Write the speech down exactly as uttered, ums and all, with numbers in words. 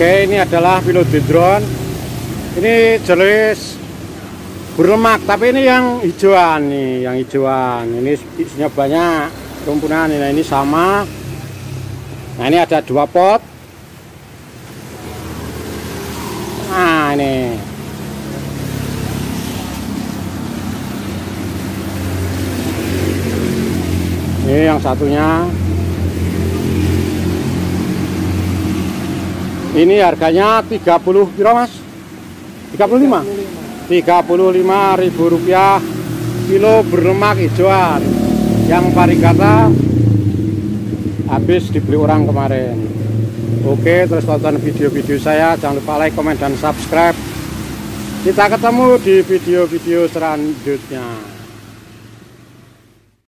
Oke, ini adalah philodendron. Ini jenis berlemak, tapi ini yang hijauan nih, yang hijauan. Ini isinya banyak rumpunan. Nah, ini sama. Nah, ini ada dua pot. Nah, ini. Ini yang satunya. Ini harganya tiga puluh piro, Mas? tiga puluh lima. tiga puluh lima ribu rupiah kilo berlemak hijauan. Yang varigata habis dibeli orang kemarin. Oke, terus tonton video-video saya, jangan lupa like, komen, dan subscribe. Kita ketemu di video-video selanjutnya.